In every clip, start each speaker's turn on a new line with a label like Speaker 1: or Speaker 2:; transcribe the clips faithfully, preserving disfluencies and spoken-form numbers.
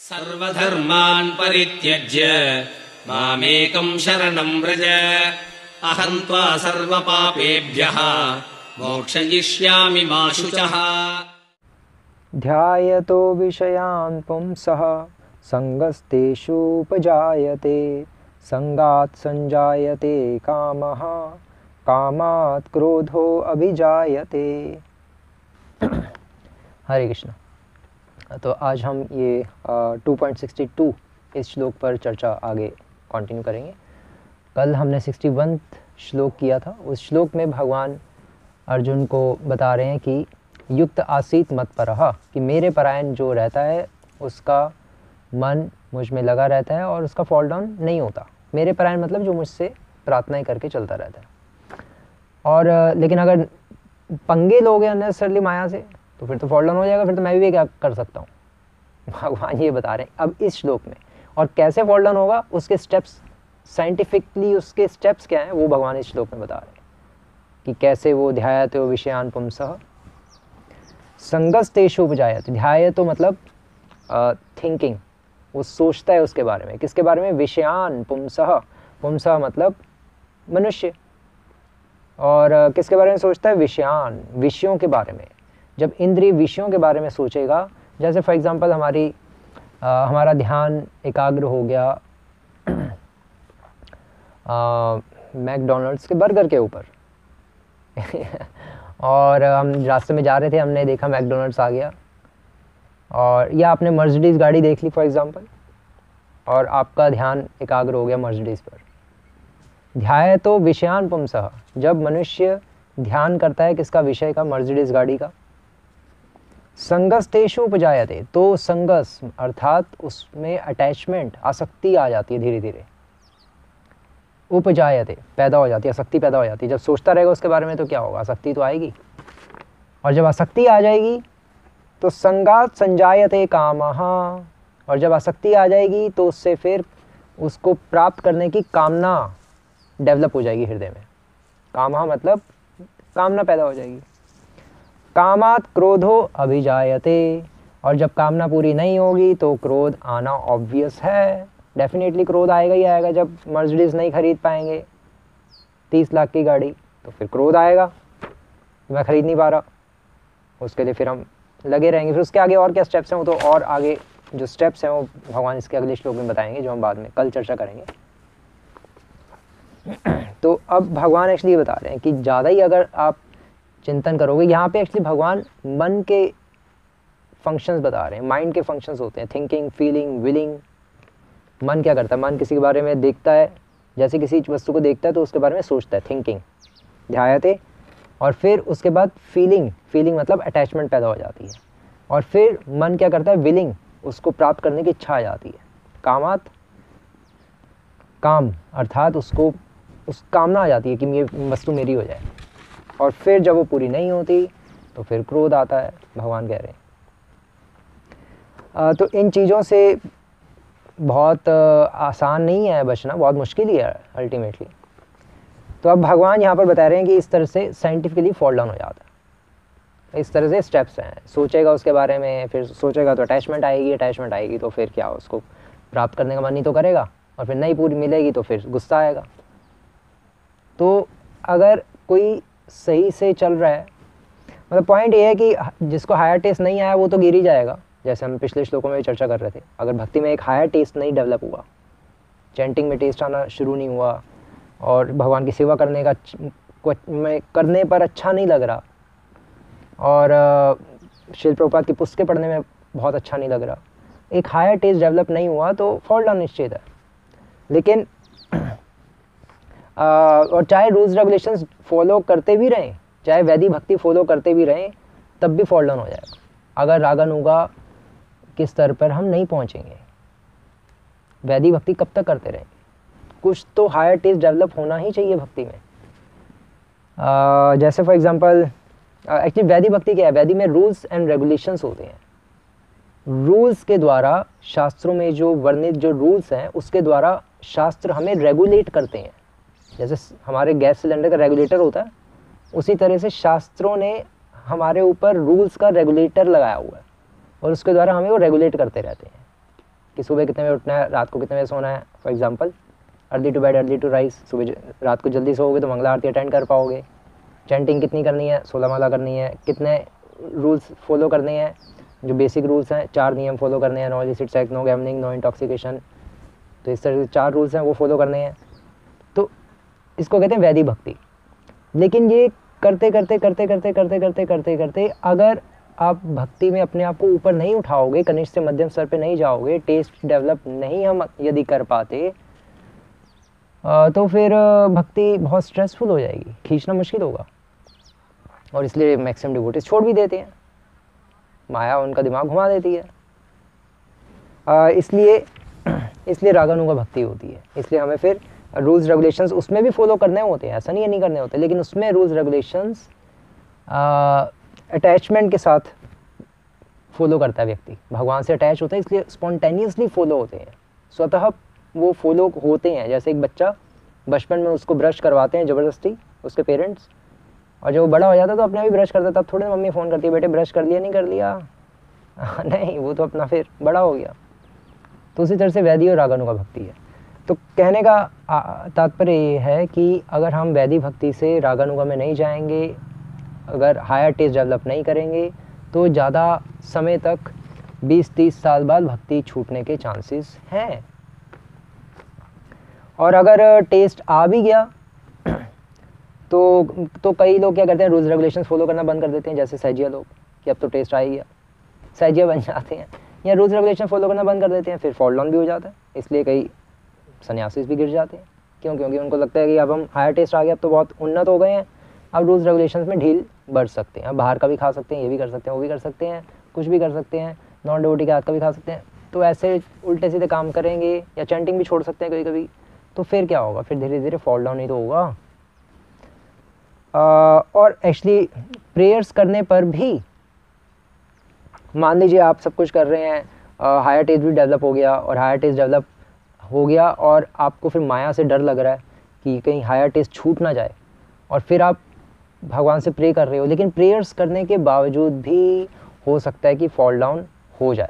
Speaker 1: सर्वधर्मान् परित्यज्य मामेकं शरणं व्रज अहं त्वा सर्वपापेभ्यः मोक्षयिष्यामि मा शुचः।
Speaker 2: ध्यायतो विषयान् पुंसः संगस्तेषुपजायते संगात् संजायते कामः कामात् क्रोधो अभिजायते। हरे कृष्ण। तो आज हम ये टू पॉइंट सिक्सटी टू इस श्लोक पर चर्चा आगे कंटिन्यू करेंगे। कल हमने सिक्सटी वन श्लोक किया था। उस श्लोक में भगवान अर्जुन को बता रहे हैं कि युक्त आसीत मत परः, कि मेरे परायण जो रहता है उसका मन मुझ में लगा रहता है और उसका फॉल डाउन नहीं होता। मेरे परायण मतलब जो मुझसे प्रार्थनाएं करके चलता रहता है। और लेकिन अगर पंगे लोगे अननेसेसरली माया से तो फिर तो फॉल डाउन हो जाएगा, फिर तो मैं भी क्या कर सकता हूँ। भगवान ये बता रहे हैं अब इस श्लोक में। और कैसे फॉल डाउन होगा उसके स्टेप्स, साइंटिफिकली उसके स्टेप्स क्या हैं वो भगवान इस श्लोक में बता रहे हैं कि कैसे वो ध्यायतो विषयान पुंसः संगस्तेषु उपजायते। ध्यायतो मतलब थिंकिंग, वो सोचता है उसके बारे में। किसके बारे में? विषयान पुंसः, पुंसः मतलब मनुष्य। और uh, किसके बारे में सोचता है? विषयान, विषयों के बारे में। जब इंद्रिय विषयों के बारे में सोचेगा, जैसे फॉर एग्जांपल हमारी आ, हमारा ध्यान एकाग्र हो गया मैकडोनल्ड्स के बर्गर के ऊपर और हम रास्ते में जा रहे थे, हमने देखा मैकडोनल्ड्स आ गया, और या आपने मर्सिडीज़ गाड़ी देख ली फॉर एग्जांपल, और आपका ध्यान एकाग्र हो गया मर्सिडीज़ पर। ध्यायतो विषयान पुंसः, जब मनुष्य ध्यान करता है किसका? विषय का, मर्सिडीज़ गाड़ी का। संगस्तेषु उपजायते, तो संगस अर्थात उसमें अटैचमेंट, आसक्ति आ जाती है धीरे धीरे। उपजायते पैदा हो जाती है, आसक्ति पैदा हो जाती है। जब सोचता रहेगा उसके बारे में तो क्या होगा? आसक्ति तो आएगी। और जब आसक्ति आ जाएगी तो संगात संजायते कामः, और जब आसक्ति आ जाएगी तो उससे फिर उसको प्राप्त करने की कामना डेवलप हो जाएगी हृदय में। कामः मतलब कामना पैदा हो जाएगी। कामात क्रोधो अभिजायते, और जब कामना पूरी नहीं होगी तो क्रोध आना ऑब्वियस है। डेफिनेटली क्रोध आएगा ही आएगा। जब मर्सिडीज़ नहीं खरीद पाएंगे तीस लाख की गाड़ी तो फिर क्रोध आएगा, मैं खरीद नहीं पा रहा, उसके लिए फिर हम लगे रहेंगे। फिर उसके आगे और क्या स्टेप्स हैं वो तो और आगे जो स्टेप्स हैं वो भगवान इसके अगले श्लोक में बताएंगे, जो हम बाद में कल चर्चा करेंगे। तो अब भगवान एक्चुअली ये बता रहे हैं कि ज़्यादा ही अगर आप चिंतन करोगे, यहाँ पे एक्चुअली भगवान मन के फंक्शंस बता रहे हैं। माइंड के फंक्शंस होते हैं, थिंकिंग, फीलिंग, विलिंग। मन क्या करता है? मन किसी के बारे में देखता है, जैसे किसी वस्तु को देखता है तो उसके बारे में सोचता है, थिंकिंग, ध्यायते। और फिर उसके बाद फीलिंग, फीलिंग मतलब अटैचमेंट पैदा हो जाती है। और फिर मन क्या करता है? विलिंग, उसको प्राप्त करने की इच्छा आ जाती है। कामात, काम अर्थात उसको उस कामना आ जाती है कि ये वस्तु मेरी हो जाए। और फिर जब वो पूरी नहीं होती तो फिर क्रोध आता है, भगवान कह रहे हैं। आ, तो इन चीज़ों से बहुत आसान नहीं है बचना, बहुत मुश्किल ही है अल्टीमेटली। तो अब भगवान यहाँ पर बता रहे हैं कि इस तरह से साइंटिफिकली फॉल डाउन हो जाता है। इस तरह से स्टेप्स हैं। सोचेगा उसके बारे में, फिर सोचेगा तो अटैचमेंट आएगी, अटैचमेंट आएगी तो फिर क्या, उसको प्राप्त करने का मन ही तो करेगा, और फिर नहीं पूरी मिलेगी तो फिर गुस्सा आएगा। तो अगर कोई सही से चल रहा है, मतलब पॉइंट ये है कि जिसको हायर टेस्ट नहीं आया वो तो गिर ही जाएगा, जैसे हम पिछले श्लोकों में भी चर्चा कर रहे थे। अगर भक्ति में एक हायर टेस्ट नहीं डेवलप हुआ, चैंटिंग में टेस्ट आना शुरू नहीं हुआ, और भगवान की सेवा करने का में करने पर अच्छा नहीं लग रहा, और श्रील प्रभुपाद की पुस्तकें पढ़ने में बहुत अच्छा नहीं लग रहा, एक हायर टेस्ट डेवलप नहीं हुआ तो फॉल डाउन निश्चित है। लेकिन Uh, और चाहे रूल्स रेगुलेशंस फॉलो करते भी रहें, चाहे वैदिक भक्ति फॉलो करते भी रहें, तब भी फॉल डाउन हो जाएगा अगर रागानुगा के स्तर पर हम नहीं पहुंचेंगे। वैदिक भक्ति कब तक करते रहेंगे? कुछ तो हायर टेस्ट डेवलप होना ही चाहिए भक्ति में। uh, जैसे फॉर एग्जांपल एक्चुअली वैदिक भक्ति क्या है? वैदिक में रूल्स एंड रेगुलेशंस होते हैं। रूल्स के द्वारा, शास्त्रों में जो वर्णित जो रूल्स हैं उसके द्वारा शास्त्र हमें रेगुलेट करते हैं। जैसे हमारे गैस सिलेंडर का रेगुलेटर होता है, उसी तरह से शास्त्रों ने हमारे ऊपर रूल्स का रेगुलेटर लगाया हुआ है, और उसके द्वारा हमें वो रेगुलेट करते रहते हैं। कि सुबह कितने बजे उठना है, रात को कितने बजे सोना है। For example early to bed early to rise, सुबह रात को जल्दी सोओगे तो मंगला आरती अटेंड कर पाओगे। चैंटिंग कितनी करनी है, सोलह माला करनी है। कितने रूल्स फॉलो करने हैं, जो बेसिक रूल्स हैं, चार नियम फॉलो करने हैं, no illicit sex, no gambling, no intoxication. तो इस तरह से चार रूल्स हैं वो फॉलो करने हैं। तो इसको कहते हैं वैदिक भक्ति। लेकिन ये करते करते करते करते करते करते करते करते अगर आप भक्ति में अपने आप को ऊपर नहीं उठाओगे, कनिष्ठ से मध्यम स्तर पे नहीं जाओगे, टेस्ट डेवलप नहीं हम यदि कर पाते, तो फिर भक्ति बहुत स्ट्रेसफुल हो जाएगी, खींचना मुश्किल होगा। और इसलिए मैक्सिमम डिवोटीज छोड़ भी देते हैं, माया उनका दिमाग घुमा देती है। इसलिए इसलिए रागानुगा भक्ति होती है। इसलिए हमें फिर रूल्स रेगुलेशंस उसमें भी फॉलो करने होते हैं, ऐसा नहीं है नहीं करने होते, लेकिन उसमें रूल्स रेगुलेशंस अटैचमेंट के साथ फॉलो करता है व्यक्ति, भगवान से अटैच होता है, इसलिए स्पॉन्टेनियसली फॉलो होते हैं, स्वतः वो फॉलो होते हैं। जैसे एक बच्चा बचपन में उसको ब्रश करवाते हैं ज़बरदस्ती उसके पेरेंट्स, और जब वो बड़ा हो जाता है तो अपने आप ही ब्रश करता है, तब थोड़े मम्मी फ़ोन करती है, बेटे ब्रश कर लिया नहीं कर लिया नहीं, वो तो अपना फिर बड़ा हो गया। तो उसी तरह से वैदिक और रागानुगा भक्ति है। तो कहने का तात्पर्य ये है कि अगर हम वैदिक भक्ति से रागानुगा में नहीं जाएंगे, अगर हायर टेस्ट डेवलप नहीं करेंगे, तो ज़्यादा समय तक बीस तीस साल बाद भक्ति छूटने के चांसेस हैं। और अगर टेस्ट आ भी गया तो तो कई लोग क्या करते हैं, रूल्स रेगुलेशंस फॉलो करना बंद कर देते हैं, जैसे सैजिया लोग कि अब तो टेस्ट आ ही गया, सैजिया बन जाते हैं, या रूल्स रेगुलेशन फॉलो करना बंद कर देते हैं, फिर फॉल डाउन भी हो जाता है। इसलिए कई सन्यासी भी गिर जाते हैं। क्यों? क्योंकि उनको लगता है कि अब हम हायर टेस्ट आ गया, अब तो बहुत उन्नत हो गए हैं, अब रूल्स रेगुलेशंस में ढील बढ़ सकते हैं, अब बाहर का भी खा सकते हैं, ये भी कर सकते हैं, वो भी कर सकते हैं, कुछ भी कर सकते हैं, नॉन डिवोटी के हाथ का भी खा सकते हैं। तो ऐसे उल्टे सीधे काम करेंगे, या चैंटिंग भी छोड़ सकते हैं कभी कभी, तो फिर क्या होगा, फिर धीरे धीरे फॉल डाउन ही तो होगा। Uh, और एक्चुअली प्रेयर्स करने पर भी, मान लीजिए आप सब कुछ कर रहे हैं, हायर टेस्ट भी डेवलप हो गया, और हायर टेस्ट डेवलप हो गया और आपको फिर माया से डर लग रहा है कि कहीं हायर टेस्ट छूट ना जाए, और फिर आप भगवान से प्रे कर रहे हो, लेकिन प्रेयर्स करने के बावजूद भी हो सकता है कि फॉल डाउन हो जाए।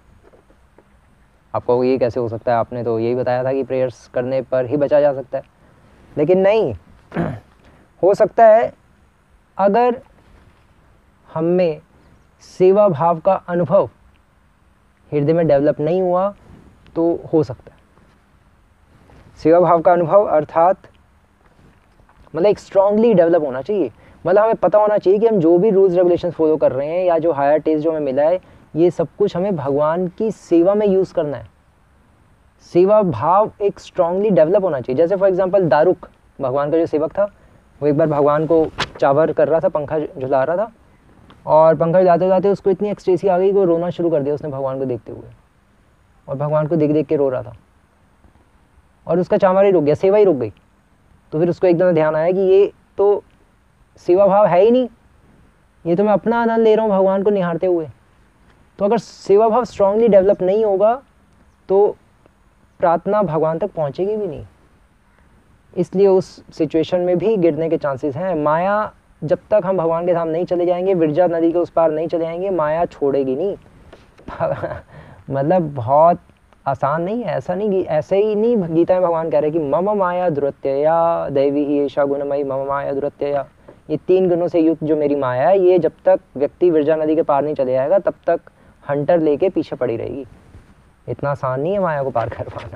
Speaker 2: आपको ये कैसे हो सकता है, आपने तो यही बताया था कि प्रेयर्स करने पर ही बचा जा सकता है, लेकिन नहीं हो सकता है अगर हम में सेवा भाव का अनुभव हृदय में डेवलप नहीं हुआ तो हो सकता है। सेवा भाव का अनुभव अर्थात मतलब एक स्ट्रांगली डेवलप होना चाहिए, मतलब हमें पता होना चाहिए कि हम जो भी रूल्स रेगुलेशंस फॉलो कर रहे हैं या जो हायर टेस्ट जो हमें मिला है, ये सब कुछ हमें भगवान की सेवा में यूज़ करना है। सेवा भाव एक स्ट्रांगली डेवलप होना चाहिए। जैसे फॉर एग्जांपल दारुक, भगवान का जो सेवक था, वो एक बार भगवान को चावर कर रहा था, पंखा झुला रहा था, और पंखा झुलाते झुलाते उसको इतनी एक्सटेसी आ गई कि वो रोना शुरू कर दिया उसने भगवान को देखते हुए, और भगवान को देख देख के रो रहा था, और उसका चावर ही रुक गया, सेवा ही रुक गई। तो फिर उसको एकदम ध्यान आया कि ये तो सेवा भाव है ही नहीं, ये तो मैं अपना आनंद ले रहा हूँ भगवान को निहारते हुए। तो अगर सेवा भाव स्ट्रांगली डेवलप नहीं होगा तो प्रार्थना भगवान तक पहुँचेगी भी नहीं, इसलिए उस सिचुएशन में भी गिरने के चांसेस हैं। माया जब तक हम भगवान के धाम नहीं चले जाएंगे, विरजा नदी के उस पार नहीं चले जाएंगे, माया छोड़ेगी नहीं मतलब बहुत आसान नहीं है, ऐसा नहीं, ऐसे ही नहीं गीता में भगवान कह रहे कि मम माया दुरत्यया दैवी ही ऐशा गुणमयी मम माया दुरत्यया, ये तीन गुणों से युक्त जो मेरी माया है, ये जब तक व्यक्ति विरजा नदी के पार नहीं चले जाएगा तब तक हंटर लेके पीछे पड़ी रहेगी। इतना आसान नहीं है माया को पार कर पाना।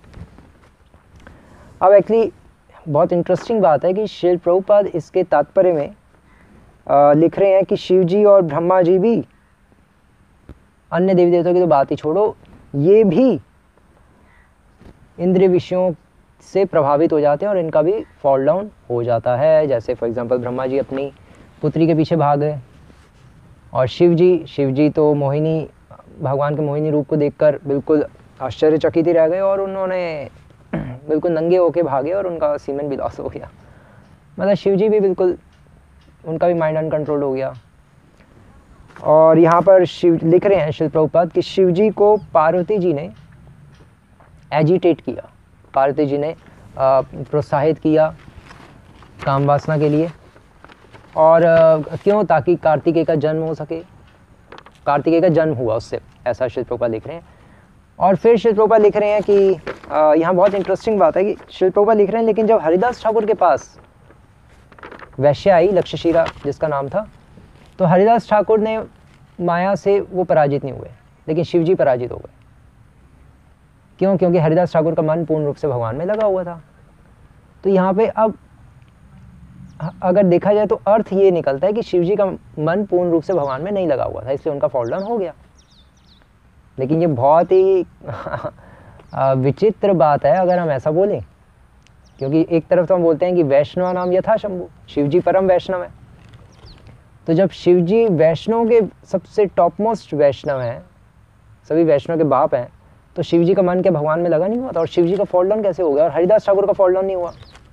Speaker 2: अब एक्चुअली बहुत इंटरेस्टिंग बात है कि श्रील प्रभुपाद इसके तात्पर्य में आ, लिख रहे हैं कि शिव जी और ब्रह्मा जी भी, अन्य देवी देवताओं की तो बात ही छोड़ो, ये भी इंद्रिय विषयों से प्रभावित हो जाते हैं और इनका भी फॉल डाउन हो जाता है। जैसे फॉर एग्जांपल ब्रह्मा जी अपनी पुत्री के पीछे भाग गए, और शिव जी शिव जी तो मोहिनी, भगवान के मोहिनी रूप को देखकर बिल्कुल आश्चर्यचकित ही रह गए, और उन्होंने बिल्कुल नंगे होके भागे और उनका सीमन भी लॉस हो गया। मतलब शिव जी भी बिल्कुल, उनका भी माइंड अनकंट्रोल हो गया। और यहाँ पर शिव लिख रहे हैं श्रील प्रभुपाद कि शिव जी को पार्वती जी ने एजिटेट किया, पार्वती जी ने प्रोत्साहित किया काम वासना के लिए। और क्यों? ताकि कार्तिकेय का जन्म हो सके। कार्तिकेय का जन्म हुआ उससे, ऐसा श्रील प्रभुपाद लिख रहे हैं। और फिर शिल प्रभुपाद लिख रहे हैं कि आ, यहाँ बहुत इंटरेस्टिंग बात है कि शिल प्रभुपाद लिख रहे हैं लेकिन जब हरिदास ठाकुर के पास वैश्य आई लक्षशीला जिसका नाम था, तो हरिदास ठाकुर ने माया से वो पराजित नहीं हुए, लेकिन शिवजी पराजित हो गए। क्यों? क्योंकि हरिदास ठाकुर का मन पूर्ण रूप से भगवान में लगा हुआ था। तो यहाँ पे अब अगर देखा जाए तो अर्थ ये निकलता है कि शिवजी का मन पूर्ण रूप से भगवान में नहीं लगा हुआ था, इसलिए उनका फॉल डाउन हो गया। लेकिन ये बहुत ही विचित्र बात है अगर हम ऐसा बोलें, क्योंकि एक तरफ तो हम बोलते हैं कि वैष्णव नाम यथा शंभु, शिवजी परम वैष्णव है। तो जब शिवजी वैष्णव के सबसे टॉप मोस्ट वैष्णव हैं, सभी वैष्णव के बाप हैं, तो शिवजी का मन के भगवान में लगा नहीं हुआ था, और शिवजी का फॉल डाउन कैसे हो गया और हरिदास ठाकुर का फॉल डाउन नहीं हुआ?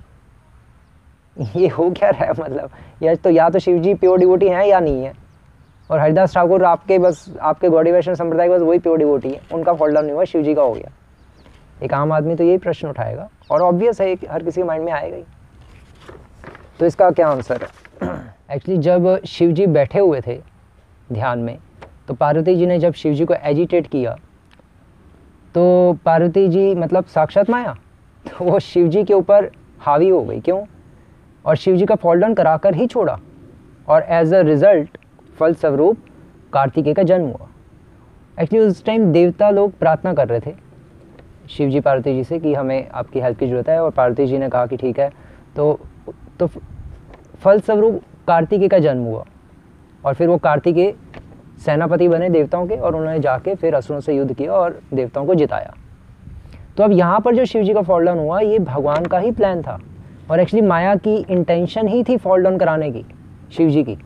Speaker 2: ये हो क्या रहा है? मतलब या तो या तो शिवजी प्योर डिवोटी हैं या नहीं है, और हरिदास ठाकुर आपके बस आपके गौड़ी वैष्णव संप्रदाय के बस वही प्योर डिवोटी है, उनका फॉल डाउन नहीं हुआ, शिवजी का हो गया। एक आम आदमी तो यही प्रश्न उठाएगा, और ऑब्वियस है कि हर किसी के माइंड में आएगा ही। तो इसका क्या आंसर है? एक्चुअली जब शिवजी बैठे हुए थे ध्यान में, तो पार्वती जी ने जब शिवजी को एजिटेट किया, तो पार्वती जी मतलब साक्षात माया, तो वो शिवजी के ऊपर हावी हो गई। क्यों? और शिवजी का फॉल डाउन कराकर ही छोड़ा, और एज अ रिजल्ट फल स्वरूप कार्तिकेय का जन्म हुआ। एक्चुअली उस टाइम देवता लोग प्रार्थना कर रहे थे शिवजी पार्वती जी से कि हमें आपकी हेल्प की ज़रूरत है, और पार्वती जी ने कहा कि ठीक है। तो तो फल स्वरूप कार्तिकेय का जन्म हुआ, और फिर वो कार्तिकेय सेनापति बने देवताओं के, और उन्होंने जाके फिर असुरों से युद्ध किया और देवताओं को जिताया। तो अब यहाँ पर जो शिवजी का फॉल डाउन हुआ, ये भगवान का ही प्लान था, और एक्चुअली माया की इंटेंशन ही थी फॉल डाउन कराने की शिवजी की।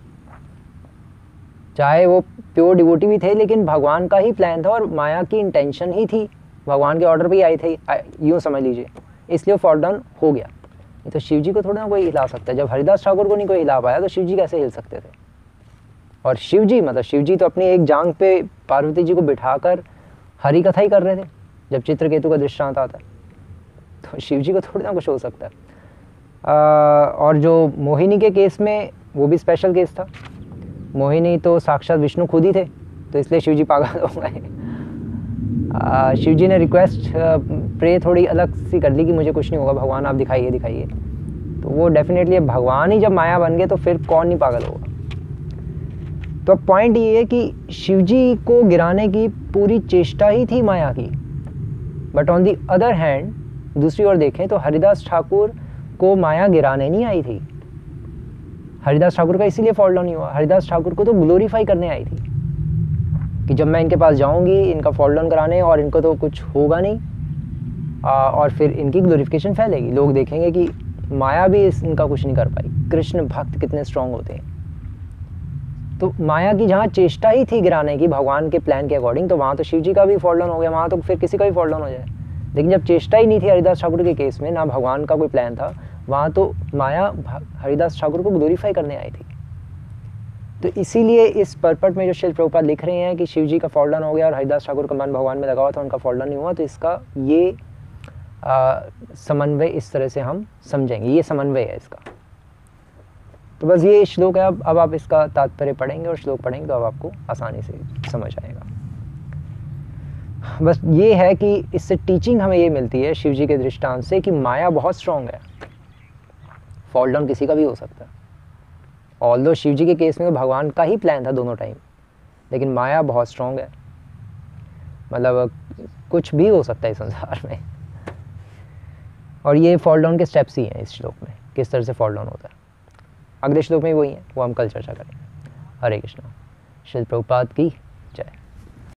Speaker 2: चाहे वो प्योर डिवोटी भी थे, लेकिन भगवान का ही प्लान था और माया की इंटेंशन ही थी, भगवान के ऑर्डर पे ही आई थे, यूँ समझ लीजिए, इसलिए फॉल डाउन हो गया। नहीं तो शिवजी को थोड़ा ना कोई हिला सकता है। जब हरिदास ठाकुर को नहीं कोई हिला पाया, तो शिवजी कैसे हिल सकते थे? और शिवजी मतलब शिवजी तो अपनी एक जांग पे पार्वती जी को बिठाकर हरि कथा ही कर रहे थे जब चित्रकेतु का दृष्टांत आता है, तो शिवजी को थोड़ी ना कुछ हो सकता है। आ, और जो मोहिनी के केस में, वो भी स्पेशल केस था। मोहिनी तो साक्षात विष्णु खुद ही थे, तो इसलिए शिवजी पागल हो गए। शिवजी ने रिक्वेस्ट प्रे थोड़ी अलग सी कर ली कि मुझे कुछ नहीं होगा, भगवान आप दिखाइए दिखाइए। तो वो डेफिनेटली भगवान ही जब माया बन गए, तो फिर कौन नहीं पागल होगा। तो पॉइंट ये है कि शिवजी को गिराने की पूरी चेष्टा ही थी माया की। But on the other hand, दूसरी ओर देखें तो हरिदास ठाकुर को माया गिराने नहीं आई थी। हरिदास ठाकुर का इसीलिए फॉल डाउन नहीं हुआ। हरिदास ठाकुर को तो ग्लोरीफाई करने आई थी कि जब मैं इनके पास जाऊंगी इनका फॉल डाउन कराने, और इनको तो कुछ होगा नहीं, आ, और फिर इनकी ग्लोरिफिकेशन फैलेगी। लोग देखेंगे कि माया भी इस इनका कुछ नहीं कर पाई। कृष्ण भक्त कितने स्ट्रांग होते हैं। तो माया की जहाँ चेष्टा ही थी गिराने की भगवान के प्लान के अकॉर्डिंग, तो वहाँ तो शिवजी का भी फॉल डाउन हो गया, वहाँ तो फिर किसी का भी फॉल डाउन हो जाए। लेकिन जब चेष्टा ही नहीं थी हरिदास ठाकुर के केस में, ना भगवान का कोई प्लान था, वहाँ तो माया हरिदास ठाकुर को ग्लोरीफाई करने आई थी। तो इसीलिए इस परपट में जो शिल प्रभुपाद लिख रहे हैं कि शिवजी का फॉल डाउन हो गया और हरिदास ठाकुर का मन भगवान में लगा हुआ था, उनका फॉल डाउन नहीं हुआ, तो इसका ये समन्वय इस तरह से हम समझेंगे। ये समन्वय है इसका। तो बस ये श्लोक है। अब अब आप इसका तात्पर्य पढ़ेंगे और श्लोक पढ़ेंगे तो अब आपको आसानी से समझ आएगा। बस ये है कि इससे टीचिंग हमें ये मिलती है शिवजी के दृष्टांत से कि माया बहुत स्ट्रांग है, फॉल डाउन किसी का भी हो सकता है। ऑल्दो शिवजी के केस में तो भगवान का ही प्लान था दोनों टाइम, लेकिन माया बहुत स्ट्रांग है, मतलब कुछ भी हो सकता है संसार में। और ये फॉल डाउन के स्टेप्स ही हैं इस श्लोक में, किस तरह से फॉल डाउन होता है। अगले श्लोक में वही है, वो हम कल चर्चा करेंगे। हरे कृष्णा। श्रील प्रभुपाद की